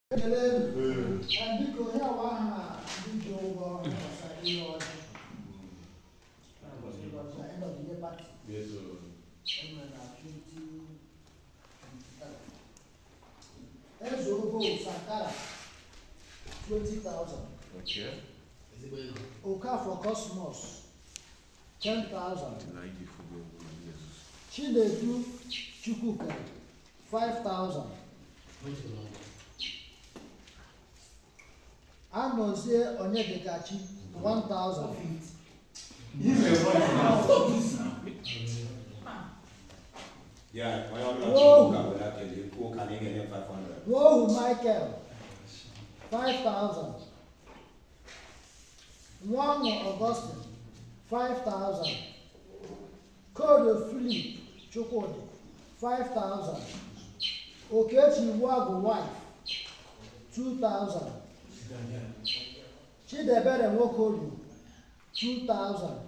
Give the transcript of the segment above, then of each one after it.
Sakara, 20,000. Okay. Oka for Cosmos, 10,000. Chinedu Chukwuka, 5,000. Anozie Onyedekachi, 1,000. Yeah, Whoa, Michael, 5,000. One Augustine, 5,000. Code Philip Chukwudi, 5,000. Okechi Wagu wife, 2,000. Chidebere Nwokolu, 2,000.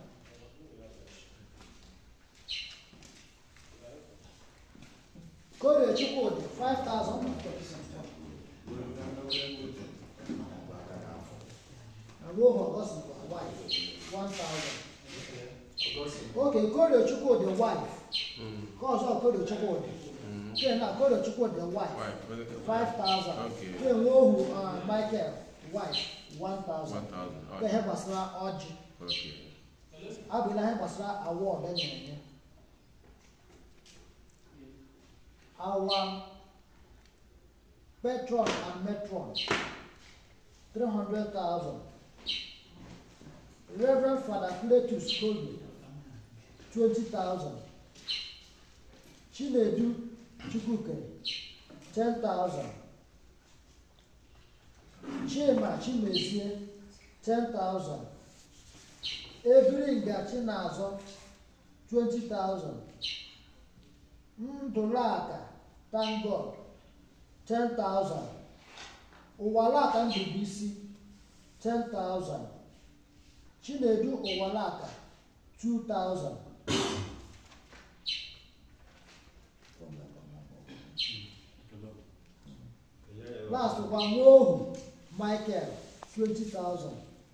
Code Chukwudi, 5,000. And Woho Augustine wife, 1,000. Okay, Code Chukwudi wife. Cause of Code Chukwudi. Then now Code Chukwudi wife, 5,000. Then Woho Michael wife, 1,000. Then Hebasra Oji. I will have Hebasra award then. Our patron and matron, 300,000. Reverend Father Cletus Kobe, 20,000. Chinedu Chukwuke, 10,000. Chima Chimezie, 10,000. Ebringa Chinazo, 20,000. Ndulaka, thank God, 10,000. Uwalaka Ndubisi, 10,000. Chinedu Uwalaka, 2,000. Last one, Wohu Michael, 20,000.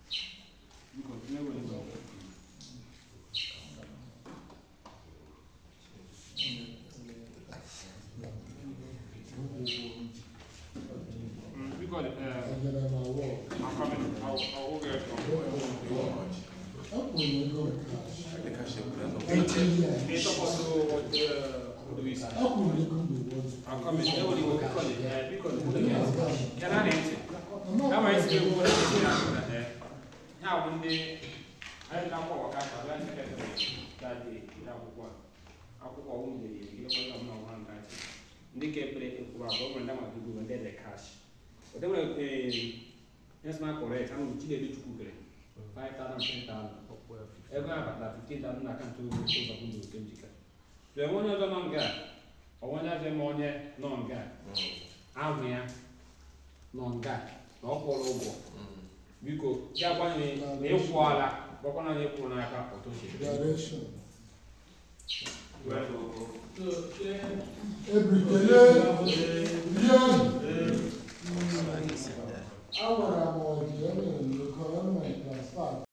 Yes, my correct. I'm going to do 5,000, 10,000. Every about 15,000 I can do over. The one of the non guy, or one of them on yet non guy. I'm here, non guy, no all over. Because that one is a water, but one of the Punaka or Direction. Every